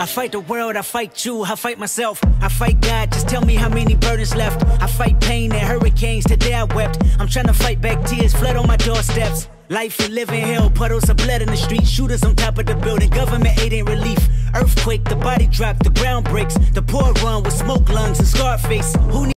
I fight the world, I fight you, I fight myself, I fight God, just tell me how many burdens left. I fight pain and hurricanes, today I wept. I'm trying to fight back tears, flood on my doorsteps. Life and living hell, puddles of blood in the street, shooters on top of the building, government aid ain't relief. Earthquake, the body drop, the ground breaks, the poor run with smoke lungs and scarred face. Who